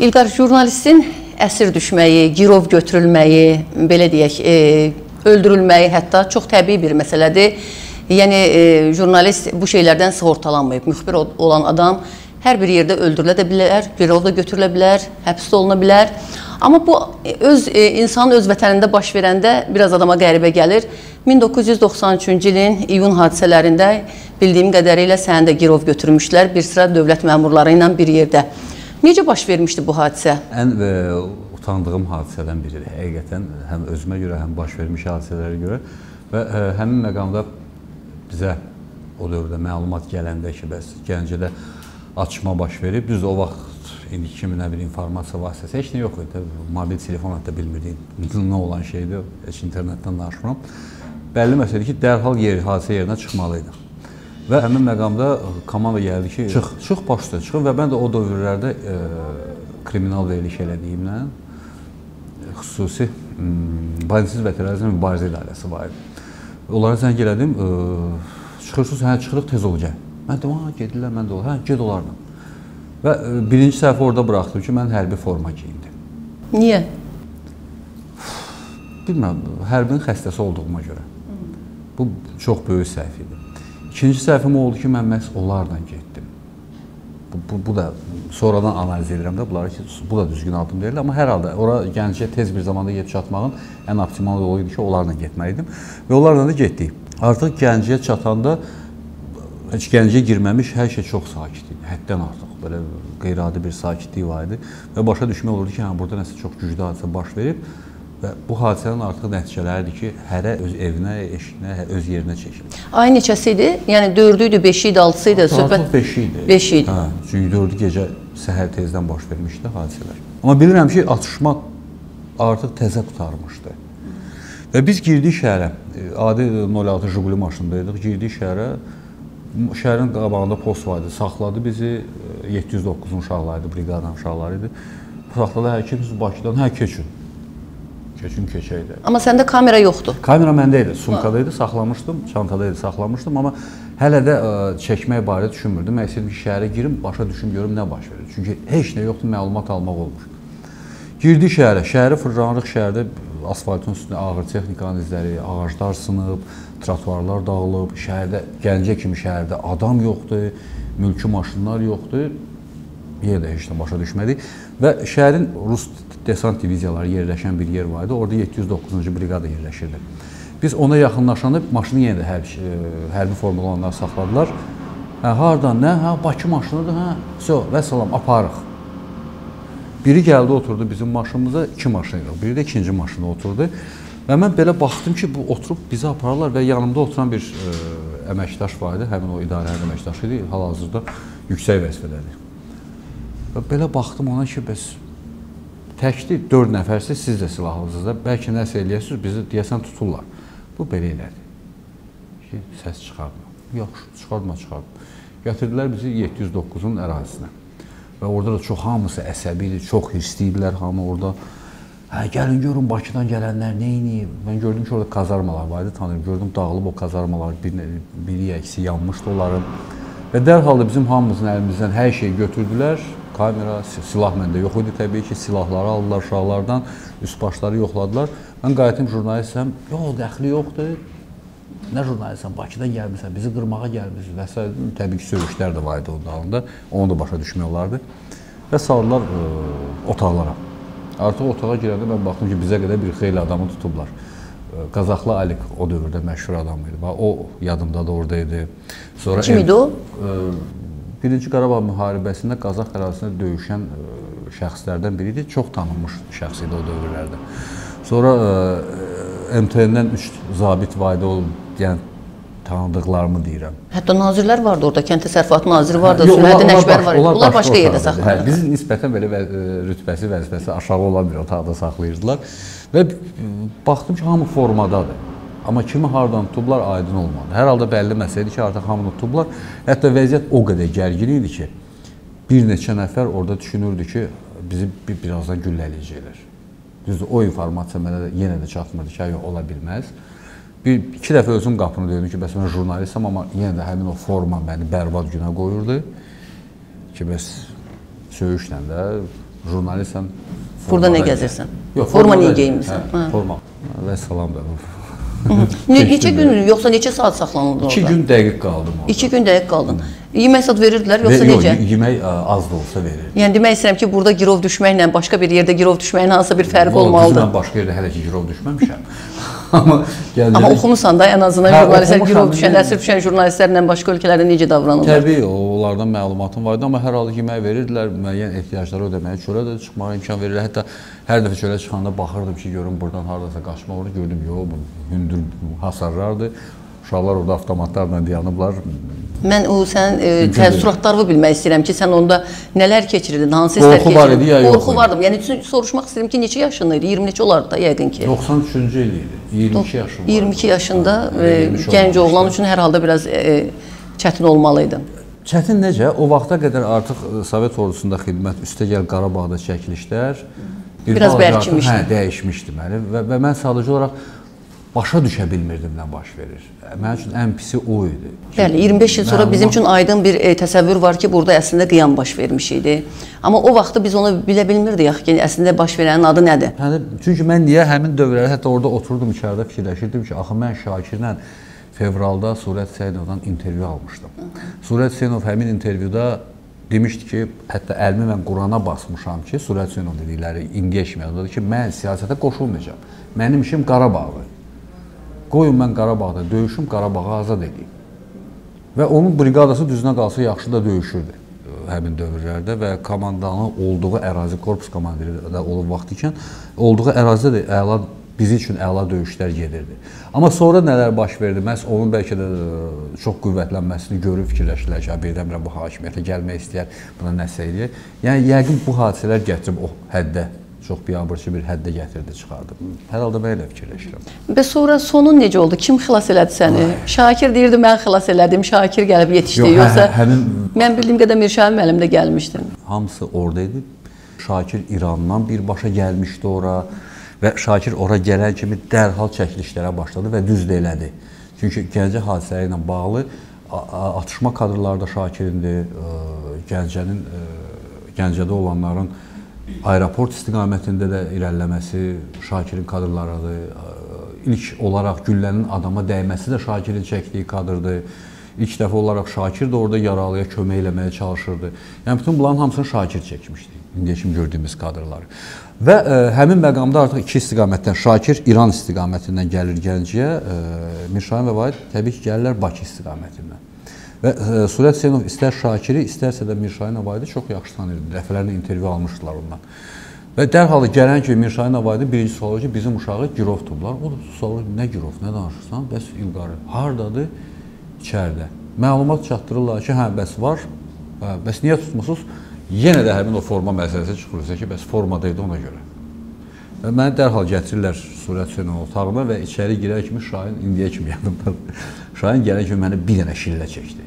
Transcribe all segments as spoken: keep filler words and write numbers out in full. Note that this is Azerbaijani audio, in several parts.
İlqar, jurnalistin əsir düşməyi, girov götürülməyi, belə deyək, e, öldürülməyi hətta çox təbii bir məsələdir. Yəni, e, jurnalist bu şeylərdən sığortalanmayıb. Müxbir olan adam hər bir yerdə öldürülə də bilər, girov da götürülə bilər, həbsdə oluna bilər. Amma bu öz e, insanın öz vətənində baş verəndə biraz adama qəribə gəlir. min doqquz yüz doxsan üçüncü ilin iyun hadisələrində bildiyim qədərilə səni də girov götürmüşlər bir sıra dövlət məmurları ilə bir yerdə. Necə baş vermişdi bu hadisə? Ən e, utandığım hadisədən biridir. Həqiqətən həm özümə görə, həm baş vermiş hadisələrə görə və e, həmin məqamda bizə o dövrdə məlumat gələndə ki, bəs Gəncədə açma baş verib, düz o vaxt indiki kimi nə bir informasiya vasitəsi heç nə yox idi. Mobil telefon hətta bilmirdik nə olan şeydir, heç internetdən danışmıram. Bəlli məsələdir ki, dərhal yer, hadisə yerinə çıxmalıydıq. Və həmin məqamda komanda gəldi ki, çıx, çıx baş üstə çıxın və mən də o dövrlərdə e, kriminal veriliş elədiyimlə xüsusi Banisiz və Terrorizm Mübarizə İdarəsi var idi. Onlara zəng elədim, e, çıxırsınız, hə, çıxırıq, tez ol gəl. Mən dedim, ha, gedirlər, mən də ol, hə, ged olarla. Və e, birinci səhvə orada buraxdım ki, mən hərbi forma geyindim. Niyə? Bilmirəm, hərbinin xəstəsi olduğuma görə. Bu çox böyük səhv idi. İkinci səhvim oldu ki, mən məhz onlarla getdim. Bu, bu, bu da sonradan analiz edirəm də bunları ki, bu da düzgün addım deyil. Amma hər halda ora Gəncəyə tez bir zamanda yetib çatmağın ən optimal yolu idi ki, onlarla getməliydim. Və onlarla da getdik. Artıq Gəncəyə çatanda heç Gəncəyə girməmiş hər şey çox sakit idi. Həddən artıq belə qeyri-adi bir sakitlik var idi. Və başa düşmək olurdu ki, hə, burada nəsə çox güclü hadisə baş verib. Və bu hadisənin artıq nəticələridir ki, hərə öz evinə, eşinə, öz yerinə çəkilir. Ay neçəsi idi? Yəni dördü idi, beşi idi, altısı idi? Artıq beşi idi. Beşi idi. Hə, çünki dördü gecə səhər tezdən baş vermişdi hadisələr. Amma bilirəm ki, atışma artıq təzə qutarmışdı. Və biz girdik şəhərə, adi nol altı Jiguli maşındaydıq, girdik şəhərə. Şəhərin qabağında post vardı, saxladı bizi, yeddi yüz doqquzun uşaqları idi, briqadan uşaqları idi. Saxladı, hər kim siz Bakıdan, hə, keçin. Keçin keçəydi. Amma səndə kamera yoxdur. Kamera məndə idi, sumkada idi, saxlamışdım, çantada idi, saxlamışdım. Amma hələ də ə, çəkmək barədə düşünmürdüm. Mən istəyirdim ki, şəhərə girim, başa düşüm, görüm nə baş verir. Çünki heç nə yoxdur, məlumat almaq olmur. Girdik şəhərə, şəhəri fırlanırıq, şəhərdə asfaltın üstündə ağır texnikanın izləri, ağaclar sınıb, trotuarlar dağılıb, şəhərdə, Gəncə kimi şəhərdə adam yoxdur, mülki maşınlar yoxdur. Yerdə heç nə başa düşmədik. Və şəhərin Rus desant diviziyaları yerləşən bir yer var idi. Orada yeddi yüz doqquzuncu briqada yerləşirdi. Biz ona yaxınlaşanda maşını yenə də hərbi, hərbi formada olanlar saxladılar. Hə, hardan, nə? Hə, Bakı maşınıdır, hə, so, və salam, aparıq. Biri gəldi, oturdu bizim maşınımıza, iki maşın idi. Biri də ikinci maşına oturdu. Və mən belə baxdım ki, bu oturub bizi apararlar və yanımda oturan bir ə, əməkdaş var idi. Həmin o idarənin əməkdaşı idi, hal-hazırda yüksək vəzifədədir. Və belə baxdım ona ki, bəs təkdir, dörd nəfərsiz, siz də silahlısınız da, bəlkə nəsə eləyəsiniz, bizi deyəsən tuturlar. Bu belə elədi. Ki, səs çıxartma. Yox, çıxartma, çıxartma. Gətirdilər bizi yeddi yüz doqquzun ərazisinə. Və orada da çox hamısı əsəbi idi, çox hirsliydilər hamı orada. Hə, gəlin görün, Bakıdan gələnlər neyniyib? Mən gördüm ki, orada kazarmalar var idi, tanıyım. Gördüm, dağılıb o kazarmalar, biri əksi yanmışdı onların. Və dərhal da bizim hamımızın əlimizdən hər şeyi götürdülər. Kamera, silah məndə yox idi təbii ki, silahları aldılar uşaqlardan, üst başları yoxladılar. Mən qayıtım jurnalistsəm, yox, dəxli yoxdur. Nə jurnalistsən, Bakıdan gəlmirsən, bizi qırmağa gəlmirsiniz və s. Təbii ki, sövüşlər də var idi onun dalında, onu da başa düşmək olardı. Və saldılar ə, otaqlara. Artıq otağa girəndə mən baxdım ki, bizə qədər bir xeyli adamı tutublar. Qazaxlı Alik o dövrdə məşhur adam idi. O yadımda da oradaydı. Sonra kim idi o? Birinci Qarabağ müharibəsində Qazax ərazisində döyüşən şəxslərdən biri idi. Çox tanınmış şəxs idi o dövrlərdə. Sonra M T N-dən üç zabit var idi, o yəni tanıdıqlarımı deyirəm. Hətta nazirlər vardı orada, kənd təsərrüfatı naziri vardı, Sülhəddin Əkbər var idi. Onlar başqa yerdə saxlanırdı. Bizim nisbətən belə rütbəsi, vəzifəsi aşağı olan bir otaqda saxlayırdılar. Və baxdım ki, hamı formadadır. Amma kimi hardan tutublar, aydın olmadı. Hər halda bəlli məsələdir ki, artıq hamını tutublar. Hətta vəziyyət o qədər gərgin idi ki, bir neçə nəfər orada düşünürdü ki, bizi bir, birazdan güllələyəcəklər. Düzdür, o informasiya mənə yenə də çatmırdı ki, yox, ola bilməz. Bir, iki dəfə özüm qapını döydüm ki, bəs mən jurnalistim, amma yenə də həmin o forma məni bərbad günə qoyurdu ki, bəs söyüşlə də jurnalistsən. Burada nə gəzirsən? Yox, forma niyə geyinmirsən? Hə, forma. Və salam da. Ne, neçə gün, yoxsa neçə saat saxlanıldı orada? İki gün dəqiq qaldım orada. İki gün dəqiq qaldın. Yemək zat verirdilər, yoxsa Ve, necə? Yox, yemək az da olsa verir. Yəni demək istəyirəm ki, burada girov düşməklə başqa bir yerdə girov düşməyin hansısa bir fərqi olmalıdır. Mən başqa yerdə hələ ki girov düşməmişəm. Amma gəldirik. Amma oxumusan da, ən azından Hə, jurnalistlər oxumuşam, girov düşən, yəni- əsir düşən jurnalistlərlə başqa ölkələrdə necə davranırlar? Təbii, onlardan məlumatım vardı, amma hər halda yemək verirdilər, müəyyən ehtiyacları ödəməyə, çölə də çıxmağa imkan verirlər. Hətta hər dəfə çölə çıxanda baxırdım ki, görüm buradan hardasa qaçmaq olur, gördüm, yox, bu hündür hasarlardır. Uşaqlar orada avtomatlarla dayanıblar. Mən o sənin e, təəssüratlarını bilmək istəyirəm ki, sən onda nələr keçirirdin, hansı hisslər Qorxu var idi ya, yox Qorxu idi? vardı. Yəni üçün soruşmaq istəyirəm ki, neçə yaşındaydın? iyirmi neçə olardı da yəqin ki. doxsan üçüncü il idi, iyirmi iki yaşım var. iyirmi iki yaşında Ha, e, iyirmi üç gənc olmuşdu. oğlan üçün hər halda biraz e, çətin olmalıydı. Çətin necə? O vaxta qədər artıq Sovet ordusunda xidmət, üstəgəl Qarabağda çəkilişlər Biraz xalq artıq, bərkimişdi. Hə, dəyişmişdi məni və, və mən sadəcə olaraq başa düşə bilmirdim nə baş verir. Mənim üçün ən pisi o idi. Bəli, iyirmi beş il sonra Məlumat- bizim üçün aydın bir e, təsəvvür var ki, burada əslində qiyam baş vermiş idi. Amma o vaxtda biz onu bilə bilmirdik axı ki, əslində baş verənin adı nədir? Hə, çünki mən niyə həmin dövrlərdə hətta orada oturdum içəridə fikirləşirdim ki, axı mən Şakirlə fevralda Surət Hüseynovdan intervyu almışdım. Surət Hüseynov həmin intervyuda demişdi ki, hətta əlimi mən Qurana basmışam ki, Surət Hüseynov dedikləri indiyə kimi yazılır ki, mən siyasətə qoşulmayacağam. Mənim işim Qarabağdır. Qoyun mən Qarabağda döyüşüm, Qarabağı azad edeyim. Və onun briqadası düzünə qalsa yaxşı da döyüşürdü həmin dövrlərdə və komandanın olduğu ərazi, korpus komandiri də olub vaxt ikən, olduğu ərazidə də əla, bizi üçün əla döyüşlər gedirdi. Amma sonra nələr baş verdi? Məhz onun bəlkə də çox qüvvətlənməsini görüb fikirləşdilər ki, birdən-birə bu hakimiyyətə gəlmək istəyər, buna nəsə eləyək. Yəni, yəqin bu hadisələr gətirib o həddə, çox biabırçı bir həddə gətirdi, çıxardı. Hər halda mən elə fikirləşirəm. Və sonra sonun necə oldu? Kim xilas elədi səni? Şakir deyirdi, mən xilas elədim, Şakir gəlib yetişdi. Yox, Yoxsa hə, həmin... mən bildiyim qədər Mirşahim müəllim də gəlmişdi. Hamısı oradaydı. Şakir İrandan birbaşa gəlmişdi ora və Şakir ora gələn kimi dərhal çəkilişlərə başladı və düz də elədi. Çünki Gəncə hadisələri ilə bağlı atışma kadrları da Şakirindir, Gəncənin, Gəncədə olanların aeroport istiqamətində də irəliləməsi Şakirin kadrlarıdır. İlk olaraq güllənin adama dəyməsi də Şakirin çəkdiyi kadrdır. İlk dəfə olaraq Şakir də orada yaralıya kömək eləməyə çalışırdı. Yəni, bütün bunların hamısını Şakir çəkmişdi, indiyə kimi gördüyümüz kadrları. Və ə, həmin məqamda artıq iki istiqamətdən, Şakir İran istiqamətindən gəlir Gəncəyə, Mirşahim və Vahid təbii ki, gəlirlər Bakı istiqamətindən. Və ə, Surət Hüseynov istər Şakiri, istərsə də Mirşahim və Vahidi çox yaxşı tanıyırdı, dəfələrlə intervyu almışdılar ondan. Və dərhal gələn kimi Mirşahim və Vahidi birinci sualı ki, bizim uşağı girov tutublar. O da sualı, nə girov, nə danışırsan? Bəs İlqarı, hardadır? İçəridə. Məlumat çatdırırlar ki, hə, bəs var, hə, bəs niyə tutmusunuz? Yenə də həmin o forma məsələsi çıxırsa ki, bəs formadaydı ona görə. Və məni dərhal gətirirlər Surət Hüseynov otağına və içəri girər kimi Şahin, indiyə kimi yadımdadır. Şahin gələn kimi məni bir dənə şillə çəkdi.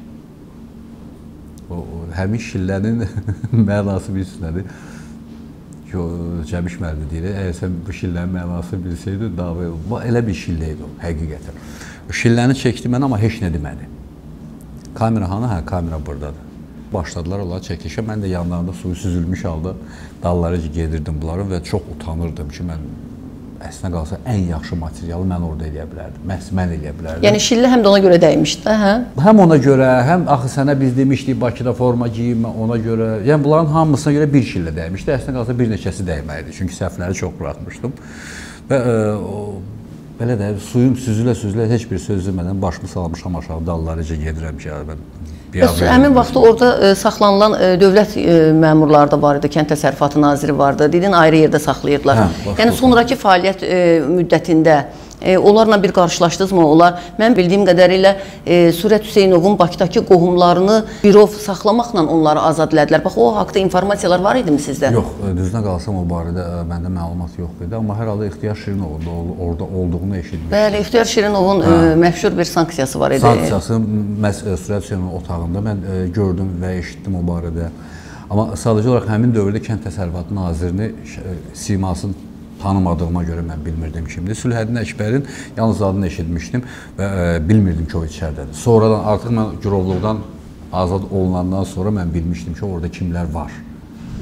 O, o həmin şillənin mənası bilsinədir. Ki, Cəmiş müəllim deyir, əgər sən bu şillənin mənası bilsəydin, davaya olma. Elə bir şillə idi o, həqiqətən. O şilləni çəkdi mən, amma heç nə demədi. Kamera hanı? Hə, kamera buradadır. Başladılar onları çəkilişə. Mən də yanlarında suyu süzülmüş halda dalları gedirdim bunların və çox utanırdım ki, mən əslində qalsa ən yaxşı materialı mən orada eləyə bilərdim. Məhz mən eləyə bilərdim. Yəni şillə həm də ona görə dəymişdi də, hə? Həm ona görə, həm axı sənə biz demişdik Bakıda forma geyinmə ona görə. Yəni bunların hamısına görə bir şillə dəymişdi. Əslində qalsa bir neçəsi dəyməkdir. Çünki səhvləri çox buraxmışdım. Və ə, o, belə də suyum süzülə-süzülə heç bir söz demədən başımı salmışam aşağı dallarıca gedirəm ki, mən Bəs həmin vaxtda orada e, saxlanılan e, dövlət e, məmurları da var idi, Kənd Təsərrüfatı naziri vardı. Dedin ayrı yerdə saxlayırdılar. Hə, yəni sonrakı fəaliyyət e, müddətində e, onlarla bir qarşılaşdınızmı? Onlar, mən bildiyim qədərilə e, Surət Hüseynovun Bakıdakı qohumlarını girov saxlamaqla onları azad elədilər. Bax, o haqda informasiyalar var idimi sizdə? Yox, düzünə qalsam o barədə məndə məlumat yox idi. Amma hər halda İxtiyar Şirinovun da orada olduğunu eşitmişdim. Bəli, İxtiyar Şirinovun e, məşhur bir sanksiyası var idi. Sanksiyası məhz Surət Hüseynovun otağında mən e, gördüm və eşitdim o barədə. Amma sadəcə olaraq həmin dövrdə Kənd Təsərrüfatı nazirini e, simasını tanımadığıma görə mən bilmirdim kimdir. Sülhəddin Əkbərin yalnız adını eşitmişdim və e, bilmirdim ki, o içərdədir. Sonradan artıq mən girovluqdan azad olunandan sonra mən bilmişdim ki, orada kimlər var.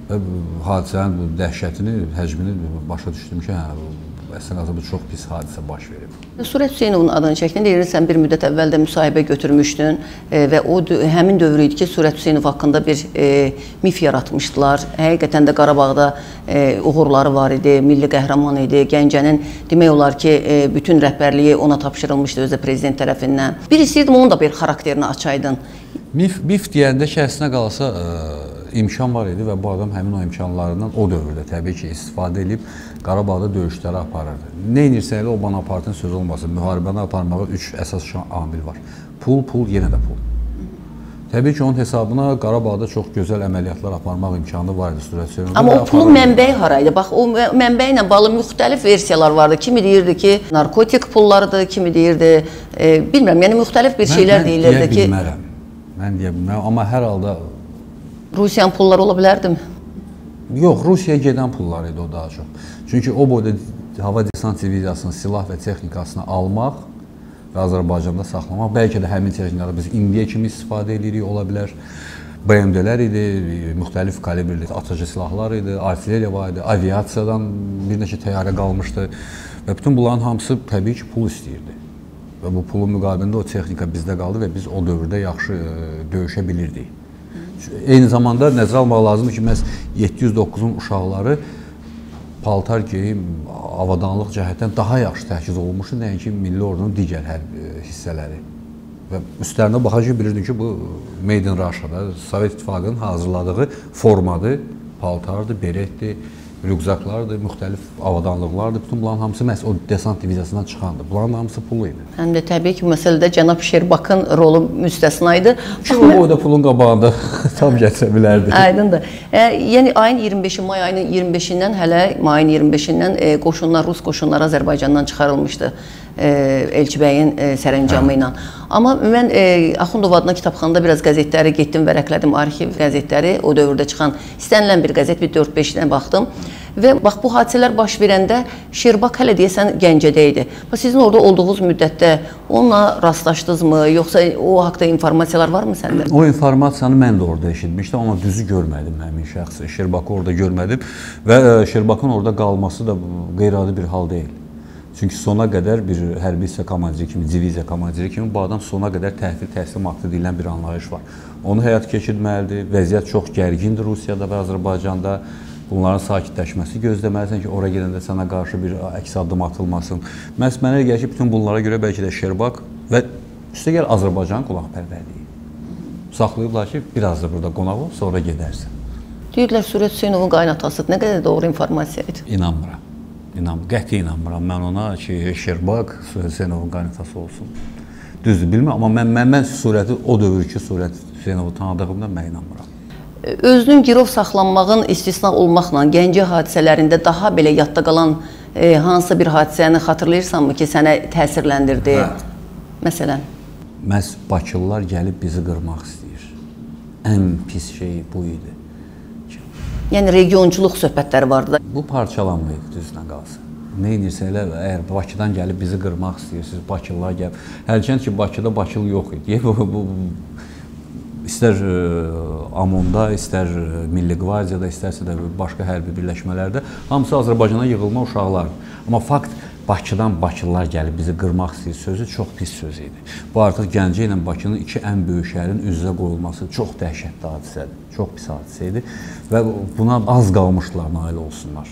Və hadisənin dəhşətini, həcmini başa düşdüm ki, hə, əslində bu çox pis hadisə baş verib. Surət Hüseynovun adını çəkdin, deyir, sən bir müddət əvvəl də müsahibə götürmüşdün e, və o həmin dövr idi ki, Surət Hüseynov haqqında bir e, mif yaratmışdılar. Həqiqətən də Qarabağda e, uğurları var idi, milli qəhrəman idi. Gəncənin demək olar ki, e, bütün rəhbərliyi ona tapşırılmışdı özü prezident tərəfindən. Bir istəyirdim onun da bir xarakterini açaydın. Mif, mif deyəndə şəxsinə qalsa ə, imkan var idi və bu adam həmin o imkanlarından o dövrdə təbii ki, istifadə edib Qarabağda döyüşləri aparırdı. Nə edirsə elə o Bonapartın sözü olmasın, müharibəni aparmağa üç əsas amil var. Pul, pul, yenə də pul. Təbii ki, onun hesabına Qarabağda çox gözəl əməliyyatlar aparmaq imkanı var idi Surət Hüseynova. Amma o pulun mənbəyi haraydı? Bax, o mənbəyi ilə bağlı müxtəlif versiyalar vardı. Kimi deyirdi ki, narkotik pullardır, kimi deyirdi, e, bilmirəm, yəni müxtəlif bir şeylər deyilirdi ki... Mən deyə bilmərəm, mən deyə bilmərəm, amma hər halda... Rusiyanın pulları ola bilərdi mi? Yox, Rusiyaya gedən pullar idi o daha çox. Çünki o boyda hava desant diviziyasının silah və texnikasını almaq və Azərbaycanda saxlamaq, bəlkə də həmin texnikada biz indiyə kimi istifadə edirik, ola bilər. B M D-lər idi, müxtəlif kalibrli atıcı silahlar idi, artilleriya var idi, aviasiyadan bir neçə təyyarə qalmışdı və bütün bunların hamısı təbii ki, pul istəyirdi. Və bu pulun müqabilində o texnika bizdə qaldı və biz o dövrdə yaxşı döyüşə bilirdik. Eyni zamanda nəzərə almaq lazımdır ki, məhz yeddi yüz doqquzun uşaqları paltar geyim, avadanlıq cəhətdən daha yaxşı təchiz olunmuşdu, nəinki Milli Ordunun digər hərbi hissələri. Və üstlərinə baxacaq bilirdim ki, bu Made in Russia'da, Sovet İttifaqının hazırladığı formadır, paltardır, beretdir, rüqzaqlardır, müxtəlif avadanlıqlardır. Bütün bunların hamısı məhz o desant diviziyasından çıxandır. Bunların hamısı pulu idi. Həm də təbii ki, məsələdə cənab Şerbakın rolu müstəsna idi. Ki, o boyda pulun qabağında tam gətirə bilərdi. Aydındır. E, yəni, ayın iyirmi beşi, may ayının iyirmi beşindən hələ, mayın iyirmi beşindən e, qoşunlar, Rus qoşunları Azərbaycandan çıxarılmışdı. E, Elçibəyin e, sərəncamı ilə. Amma mən e, Axundov adına kitabxanada biraz qəzetləri getdim, vərəqlədim, arxiv qəzetləri, o dövrdə çıxan istənilən bir qəzet, bir dörd beşinə baxdım. Və bax, bu hadisələr baş verəndə Şerbak hələ deyəsən Gəncədə idi. Sizin orada olduğunuz müddətdə onunla rastlaşdınızmı, yoxsa o haqda informasiyalar varmı səndə? O informasiyanı mən də orada eşitmişdim, amma düzü görmədim həmin şəxsi. Şerbakı orada görmədim və Şerbakın orada qalması da qeyri-adi bir hal deyil. Çünki sona qədər bir hərbi hissə komandiri kimi, diviziya komandiri kimi bu adam sona qədər təhvil təhsil aktı deyilən bir anlayış var. Onu həyat keçirməlidir, vəziyyət çox gərgindir Rusiyada və Azərbaycanda. Bunların sakitləşməsi gözləməlisən ki, ora gedəndə sənə qarşı bir əks addım atılmasın. Məhz mənə gəlir ki, bütün bunlara görə bəlkə də Şerbak və üstə gəl Azərbaycanın qonaqpərvərliyi. Saxlayıblar ki, biraz da burada qonaq ol, sonra gedərsən. Deyirlər, Surət Hüseynovun qaynatası nə qədər doğru informasiya idi? İnanmıram. İnan, qəti inanmıram mən ona ki, Şerbak Surət Hüseynovun qaynatası olsun. Düzdür, bilmirəm, amma mən, mən, mən surəti, o dövrki Surət Hüseynovu tanıdığımdan mən inanmıram. Özünün girov saxlanmağın istisna olmaqla Gəncə hadisələrində daha belə yadda qalan e, hansısa bir hadisəni xatırlayırsanmı ki, sənə təsirləndirdi? Hə. Məsələn? Məhz Bakılılar gəlib bizi qırmaq istəyir. Ən pis şey bu idi. Yəni, regionçuluq söhbətləri vardı da. Bu parçalanma idi, düzdən qalsın. Nə edirsə elə, əgər Bakıdan gəlib bizi qırmaq istəyirsiniz, Bakılılar gəlib. Hərçənd ki, Bakıda Bakılı yox idi. Bu, bu, istər AMON-da, istər Milli Qvardiyada, istərsə də başqa hərbi birləşmələrdə hamısı Azərbaycana yığılma uşaqlardır. Amma fakt, Bakıdan Bakılılar gəlib bizi qırmaq istəyir sözü çox pis söz idi. Bu artıq Gəncə ilə Bakının iki ən böyük şəhərin üz-üzə qoyulması çox dəhşətli hadisədir. Çox pis hadisə idi və buna az qalmışdılar nail olsunlar.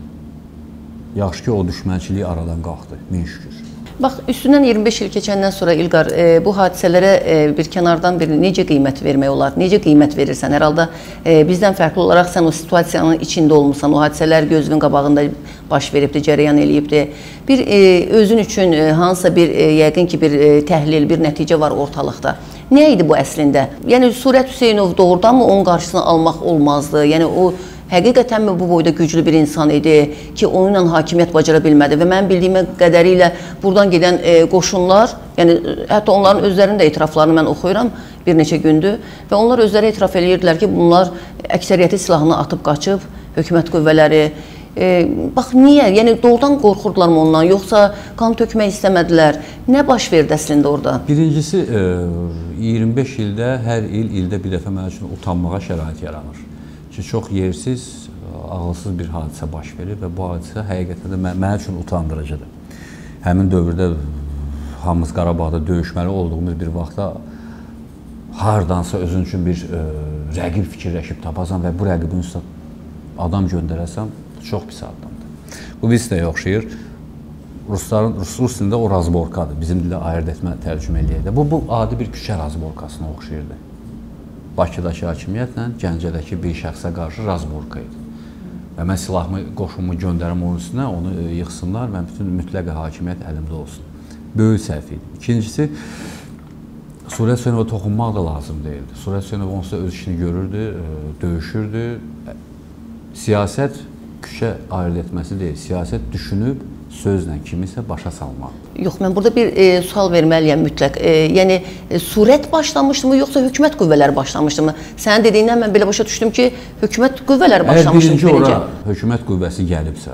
Yaxşı ki, o düşmənçiliyi aradan qalxdı, min şükür. Bax, üstündən iyirmi beş il keçəndən sonra İlqar, e, bu hadisələrə e, bir kənardan bir necə qiymət vermək olar? Necə qiymət verirsən? Hər halda e, bizdən fərqli olaraq sən o situasiyanın içində olmuşsan, o hadisələr gözünün qabağında baş veribdir, cərəyan eləyibdir. Bir e, özün üçün e, hansısa bir, e, yəqin ki, bir e, təhlil, bir nəticə var ortalıqda. Nə idi bu əslində? Yəni, Surət Hüseynov doğrudan mı onun qarşısını almaq olmazdı? Yəni, o həqiqətənmi bu boyda güclü bir insan idi ki, onunla hakimiyyət bacara bilmədi və mənim bildiyimə qədərilə buradan gedən e, qoşunlar, yəni hətta onların özlərinin də etiraflarını mən oxuyuram bir neçə gündür və onlar özləri etiraf edirdilər ki, bunlar əksəriyyəti silahını atıb qaçıb, hökumət qüvvələri. E, bax, niyə? Yəni doğrudan qorxurdular mı ondan, yoxsa qan tökmək istəmədilər? Nə baş verdi əslində orada? Birincisi, e, iyirmi beş ildə hər il, ildə bir dəfə mənim üçün utanmağa şərait yaranır. ki, çox yersiz, ağılsız bir hadisə baş verir və bu hadisə həqiqətən də mənə üçün utandırıcıdır. Həmin dövrdə hamımız Qarabağda döyüşməli olduğumuz bir vaxtda hardansa özün üçün bir ə, rəqib fikirləşib tapasan və bu rəqibin üstə adam göndərəsən, çox pis addımdır. Bu bizdə oxşayır. Rusların, Rus, Rus dilində o razborkadır. Bizim dildə ayırt etmə, tərcümə eləyək də. Bu, bu adi bir küçə razborkasına oxşayırdı. Bakıdakı hakimiyyətlə Gəncədəki bir şəxsə qarşı razborka idi. Və mən silahımı, qoşumu göndərim onun üstünə, onu yıxsınlar və bütün mütləq hakimiyyət əlimdə olsun. Böyük səhv idi. İkincisi, Suriyyət Hüseynova toxunmaq da lazım deyildi. Suriyyət Hüseynova onsuz da öz işini görürdü, döyüşürdü. Siyasət küçə ayırt etməsi deyil. Siyasət düşünüb, sözlə kimisə başa salmaq. Yox, mən burada bir e, sual verməliyəm mütləq. E, yəni, e, surət başlamışdımı, yoxsa hökumət qüvvələri başlamışdımı? Sənin dediyindən mən belə başa düşdüm ki, hökumət qüvvələri başlamışdı. Əgər birinci ora hökumət qüvvəsi gəlibsə,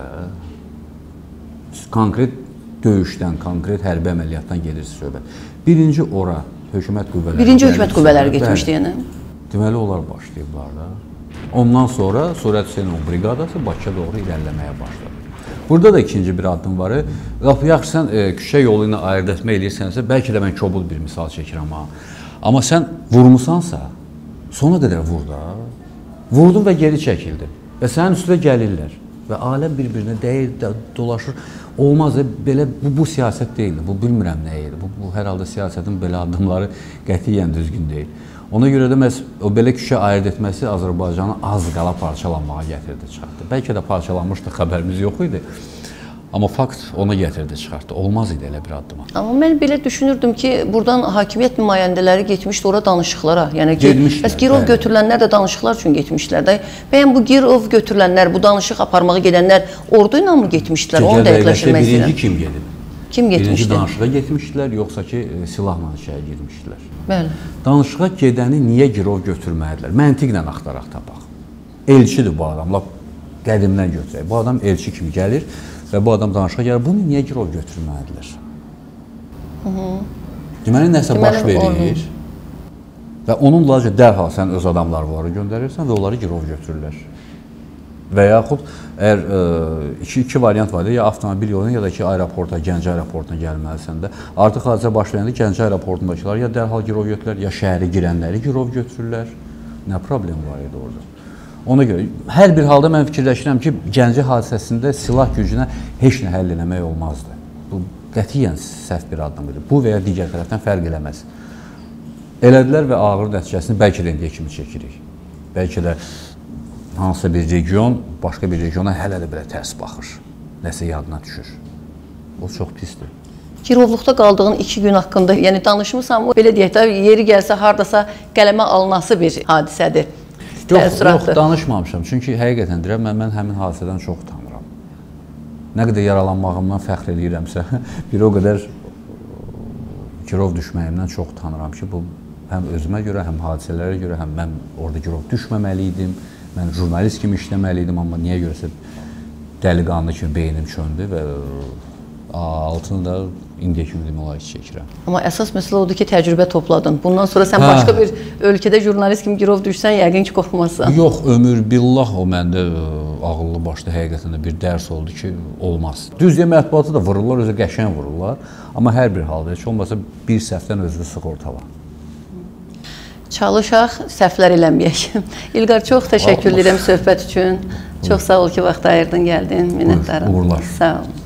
konkret döyüşdən, konkret hərbi əməliyyatdan gelirsə söhbət. Birinci ora hökumət qüvvələri Birinci hökumət qüvvələri getmişdi, yəni? Deməli, onlar başlayıblar da. Ondan sonra Suriyyət Hüseynova briqadası Bakıya doğru irəliləməyə başladı. Burada da ikinci bir addım var. Lafı yaxşı, sən e, küçə yolu ilə ayırt etmə eləyirsənsə, bəlkə də mən kobud bir misal çəkirəm ha. Amma sən vurmusansa, sona qədər vur da. Vurdun və geri çəkildin. Və sənin üstünə gəlirlər. Və aləm bir-birinə deyir, dolaşır. Olmaz, belə, bu, bu siyasət deyildi. Bu, bilmirəm nə idi. Bu, bu hər halda siyasətin belə addımları qətiyyən düzgün deyil. Ona görə də məhz o belə küçə ayırt etməsi Azərbaycanı az qala parçalanmağa gətirdi, çıxartdı. Bəlkə də parçalanmışdı, xəbərimiz yox idi. Amma fakt ona gətirdi, çıxartdı. Olmaz idi elə bir addıma. Amma mən belə düşünürdüm ki, buradan hakimiyyət nümayəndələri getmişdi ora danışıqlara. Yəni ki, bəs girov bəli. Götürülənlər də danışıqlar üçün getmişdilər də. Bəyən bu girov götürülənlər, bu danışıq aparmağa gedənlər ordu ilə mı getmişdilər? Onu da dəqiqləşdirmək istəyirəm. Birinci kim gedib? Kim getmişdi? Birinci danışığa getmişdilər, yoxsa ki, silahla şəhər girmişdilər. Bəli. Danışığa gedəni niyə girov götürmədilər? Məntiqlə axtaraq tapaq. Elçidir bu adam, lap qədimdən götürək. Bu adam elçi kimi gəlir və bu adam danışığa gəlir. Bunu niyə girov götürmədilər? Deməli, nəsə baş verir və onunla dərhal sən öz adamları göndərirsən və onları girov götürürlər. Və yaxud, əgər iki, iki variant var, ya avtomobil yoluna, ya da ki, aeroporta, Gəncə aeroportuna gəlməlisən də. Artıq hadisə başlayanda Gəncə aeroportundakılar ya dərhal girov götürürlər, ya şəhəri girənləri girov götürürlər. Nə problem var idi orada? Ona görə, hər bir halda mən fikirləşirəm ki, Gəncə hadisəsində silah gücünə heç nə həll eləmək olmazdı. Bu, qətiyyən səhv bir addım idi. Bu və ya digər tərəfdən fərq eləməz. Elədilər və ağır nəticəsini bəlkə də indiyə kimi çəkirik. Bəlkə də hansısa bir region, başqa bir regiona hələ də belə tərs baxır. Nəsə yadına düşür. O çox pisdir. Girovluqda qaldığın iki gün haqqında, yəni danışmısan, belə deyək də, yeri gəlsə, hardasa qələmə alınası bir hadisədir. Yox, yox, danışmamışam. Çünki həqiqətən deyirəm, mən, mən həmin hadisədən çox utanıram. Nə qədər yaralanmağımdan fəxr edirəmsə, bir o qədər girov düşməyimdən çox utanıram ki, bu həm özümə görə, həm hadisələrə görə, həm mən orada girov düşməməli idim. Mən jurnalist kimi işləməli idim, amma niyə görəsə dəliqanlı kimi beynim çöndü və altını da indiyə kimi demək olar ki, çəkirəm. Amma əsas məsələ odur ki, təcrübə topladın. Bundan sonra sən hə. Başqa bir ölkədə jurnalist kimi girov düşsən, yəqin ki, qorxmazsan. Yox, ömür billah o məndə ağıllı başda həqiqətən də bir dərs oldu ki, olmaz. Düz deyə mətbuatı da vururlar, özü qəşəng vururlar. Amma hər bir halda heç olmasa bir səhvdən özünü sığortala. Çalışaq, səhvlər eləməyək. İlqar, çox təşəkkür edirəm söhbət üçün. Çox sağ ol ki, vaxt ayırdın, gəldin. Minnətdarım. Uğurlar. Sağ ol.